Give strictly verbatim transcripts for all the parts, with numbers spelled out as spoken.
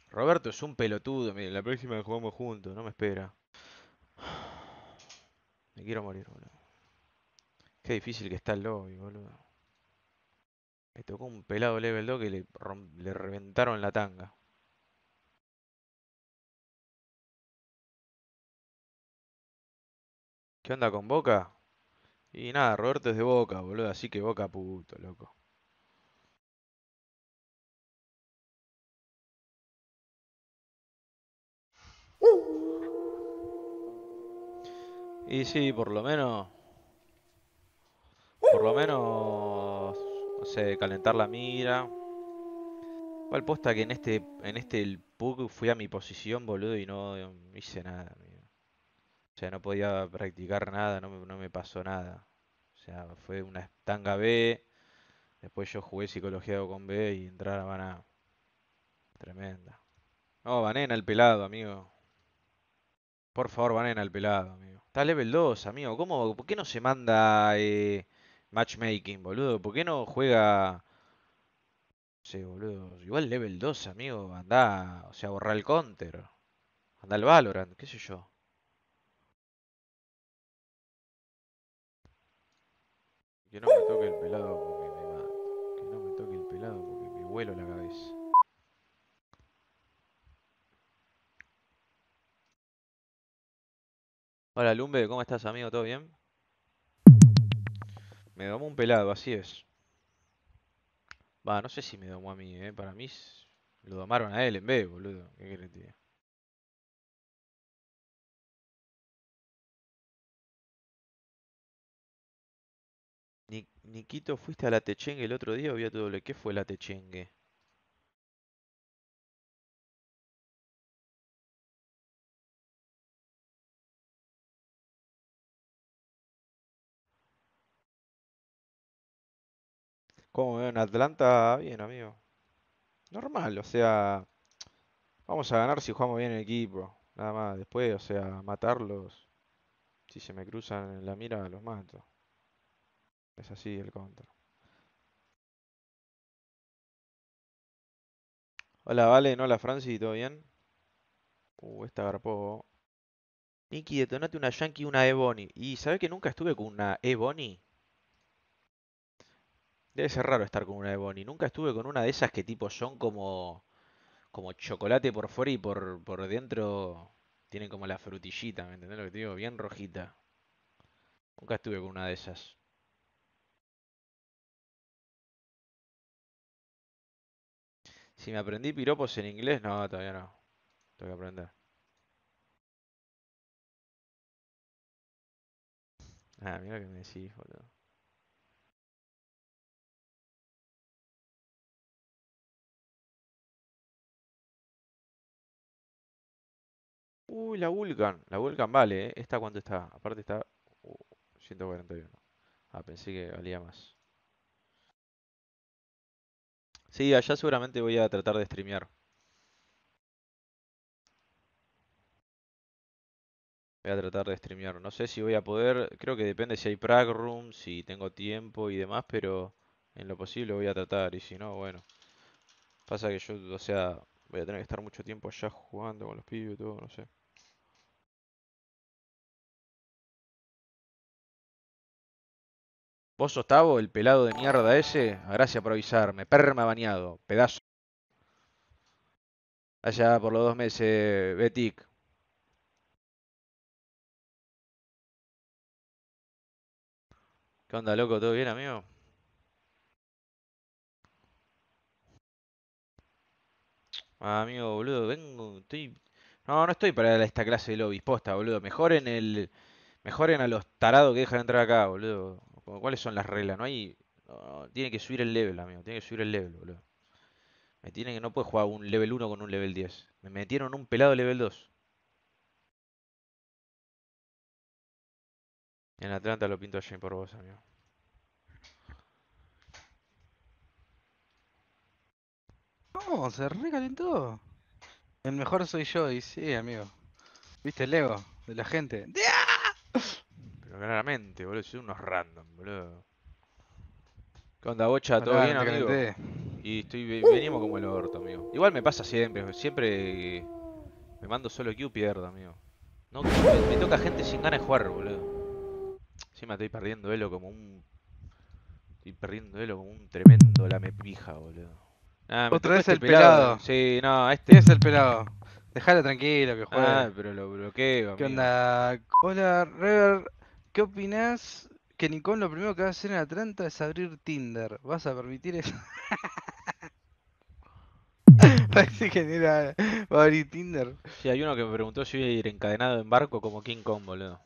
Roberto es un pelotudo. Mire, la próxima jugamos juntos. No me espera. Me quiero morir, boludo. Qué difícil que está el lobby, boludo. Me tocó un pelado level dos que le, rom- le reventaron la tanga. ¿Qué onda con Boca? Y nada, Roberto es de Boca, boludo. Así que Boca puto, loco. Y sí, por lo menos. Por lo menos. No sé, calentar la mira. Igual posta que en este. En este el P U C fui a mi posición, boludo, y no hice nada, amigo. O sea, no podía practicar nada, no me, no me pasó nada. O sea, fue una tanga B. Después yo jugué psicología con B y entrar a Maná. Tremenda. No, banen al pelado, amigo. Por favor, banen al pelado, amigo. Está level dos, amigo. ¿Cómo? ¿Por qué no se manda eh, matchmaking, boludo? ¿Por qué no juega? Sí, boludo. Igual level dos, amigo. Anda, o sea, borra el counter. Anda al Valorant, qué sé yo. Que no me toque el pelado porque me mato. Que no me toque el pelado porque me vuelo la cabeza. Hola Lumbe, ¿cómo estás, amigo? ¿Todo bien? Me domó un pelado, así es. Va, no sé si me domó a mí, eh. Para mí s- lo domaron a él en vez, boludo. ¿Qué querés que te diga? Ni- Niquito, ¿fuiste a la Techengue el otro día o vi a tu doble? ¿Qué fue la Techengue? ¿Cómo veo en Atlanta? Bien, amigo. Normal, o sea, vamos a ganar si jugamos bien en equipo. Nada más. Después, o sea, matarlos. Si se me cruzan en la mira, los mato. Es así el counter. Hola, Vale, no, la Franci, ¿todo bien? Uh, esta garpó. Nicky, detonate una Yankee y una Ebony. ¿Y sabés que nunca estuve con una Ebony? Debe ser raro estar con una Ebony. Nunca estuve con una de esas que tipo son como, como chocolate por fuera y por, por dentro tienen como la frutillita, ¿me entendés lo que te digo? Bien rojita. Nunca estuve con una de esas. Si me aprendí piropos en inglés, no, todavía no. Tengo que aprender. Ah, mira lo que me decís, boludo. Uy, la Vulcan. La Vulcan vale, ¿eh? ¿Esta cuánto está? Aparte está uh, ciento cuarenta y uno. Ah, pensé que valía más. Sí, allá seguramente voy a tratar de streamear. Voy a tratar de streamear. No sé si voy a poder. Creo que depende si hay Prague Room, si tengo tiempo y demás, pero en lo posible voy a tratar. Y si no, bueno. Pasa que yo, o sea, voy a tener que estar mucho tiempo allá jugando con los pibes y todo, no sé. ¿Vos sos Tavo, el pelado de mierda ese? Gracias por avisarme. Perma bañado. Pedazo. Allá por los dos meses, Betic. ¿Qué onda, loco? ¿Todo bien, amigo? Ah, amigo, boludo, vengo. Estoy. No, no estoy para esta clase de lobbies, posta, boludo. Mejoren el. Mejoren a los tarados que dejan entrar acá, boludo. Cu- ¿Cuáles son las reglas? No hay. No, no, tiene que subir el level, amigo. Tiene que subir el level, boludo. Me tiene que. No puede jugar un level uno con un level diez. Me metieron un pelado level dos. En Atlanta lo pinto a Jane por vos, amigo. No, se recalentó. El mejor soy yo, y sí, amigo. ¿Viste el ego de la gente? Pero claramente, boludo. Son unos random, boludo. ¿Qué onda, bocha? ¿Todo Hola, bien, no te amigo? calenté. Y estoy, ve- venimos como el orto, amigo. Igual me pasa siempre, siempre me mando solo Q, pierdo, amigo. No, me, me toca gente sin ganas de jugar, boludo. Encima estoy perdiendo elo como un... Estoy perdiendo elo como un tremendo lame pija, boludo. Ah, me Otra tocó vez este el pelado. pelado. Sí, no, ¿Quién este... es el pelado? Déjalo tranquilo que Ah, juegue. pero lo bloqueo, ¿Qué amigo. onda? Hola, Rever. ¿Qué opinás que Nicole lo primero que va a hacer en Atlanta es abrir Tinder? ¿Vas a permitir eso? Parece que era... va a abrir Tinder. Sí, hay uno que me preguntó si iba a ir encadenado en barco como King Kong, boludo.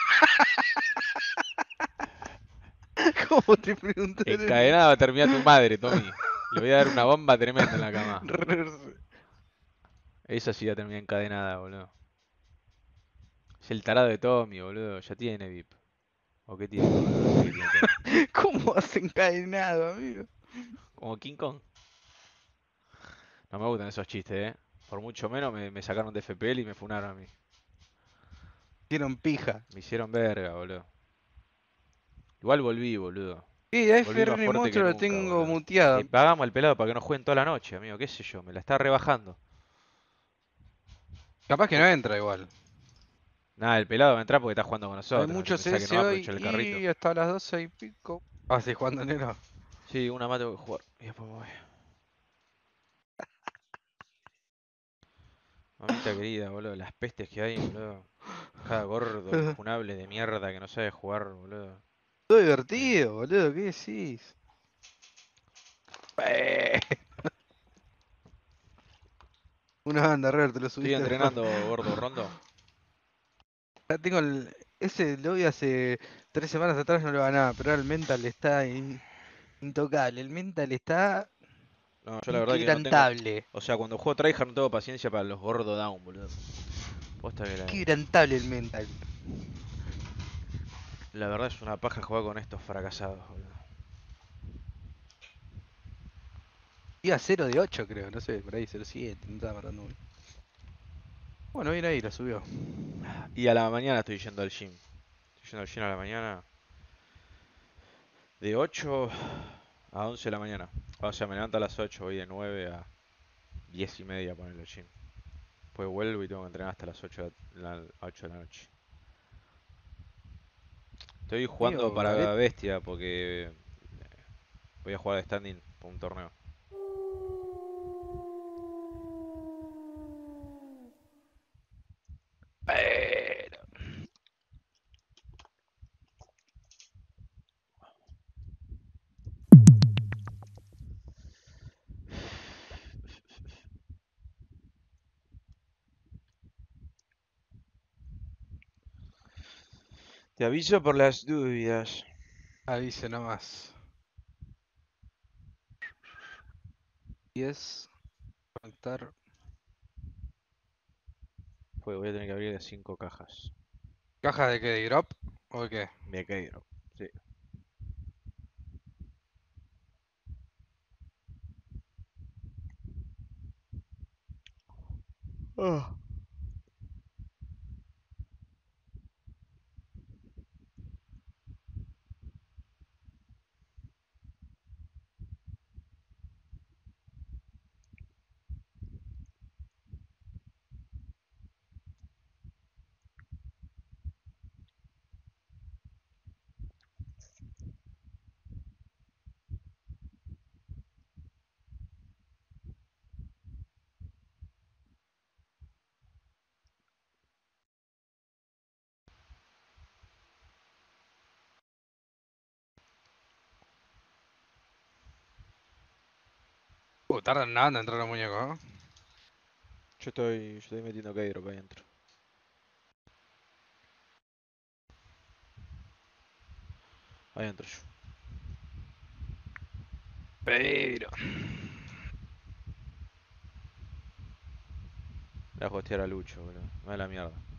¿Cómo te preguntaron eso? Encadenado va a terminar tu madre, Tommy. Le voy a dar una bomba tremenda en la cama. Esa sí va a terminar encadenada, boludo. Es el tarado de Tommy, boludo. Ya tiene V I P. ¿O qué tiene, boludo? No sé qué tiene Tommy. ¿Cómo has encadenado, amigo? Como King Kong. No me gustan esos chistes, eh. Por mucho menos me, me sacaron de F P L y me funaron a mí. Dieron pija. Me hicieron verga, boludo. Igual volví, boludo. Y a Volví más F R fuerte que Monstruo lo nunca, tengo boludo. Le muteado. pagamos al pelado para que no jueguen toda la noche, amigo. ¿Qué sé yo? Me la está rebajando. Capaz que no Po- entra igual. Nada, el pelado va a entrar porque está jugando con Hay nosotros. Así mucho pensá que no va C S a hoy aprovechar el carrito. y hasta las doce y pico. Ah, sí, jugando negro. Sí, una más tengo que jugar. Y después me voy. Mamita querida, boludo. Las pestes que hay, boludo. Cada gordo infunable de mierda que no sabe jugar, boludo. Todo Eh, divertido, boludo, ¿qué decís? Eh, Una banda, River, te lo Estoy subiste después. entrenando, gordo rondo. Ya tengo el... Ese lobby hace tres semanas atrás no lo ganaba, pero ahora el mental está in- intocable. El mental está No, yo la verdad que no tengo. inquebrantable. O sea, cuando juego tryhard no tengo paciencia para los gordo down, boludo. Posta que la, Inquebrantable el mental. la verdad es una paja jugar con estos fracasados, boludo. Iba cero de ocho creo, no sé, por ahí cero siete, no estaba matando uno. Bueno, bien ahí, la subió. Y a la mañana estoy yendo al gym. Estoy yendo al gym a la mañana. De ocho a once de la mañana. O sea, me levanto a las ocho, voy de nueve a diez y media a ponerlo al gym. Después vuelvo y tengo que entrenar hasta las ocho de la, la- ocho de la noche. Estoy jugando Medio garete. para bestia porque voy a jugar de standing por un torneo. Pero... Te aviso por las dudas. Avise nomás. diez, conectar. Pues voy a tener que abrir de cinco cajas. ¿Caja de qué? ¿De drop? ¿O de qué? De Keydrop. Sí. Ah. Uh, tardan nada en entrar los muñecos, ¿no? Yo estoy, yo estoy metiendo Keydrop ahí adentro. Ahí adentro yo. Pero... Le voy a hostear a Lucho, boludo. Me da la mierda.